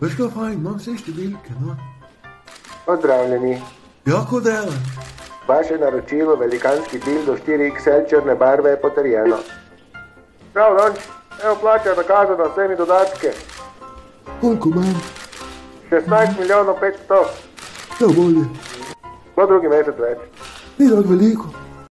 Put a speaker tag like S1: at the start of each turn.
S1: Veš kaj fajn, imam vse številke, no.
S2: Pozdravljeni.
S1: Jako dela.
S2: Vaše naročilo velikanski dildo 4XL črne barve je potrjeno. Prav, Lonč, evo plača nakazana s vsemi dodatke.
S1: Koliko imam?
S2: 16 milijonov 500.
S1: Ja, bolje.
S2: Bo drugi mesec več.
S1: Ni tako veliko.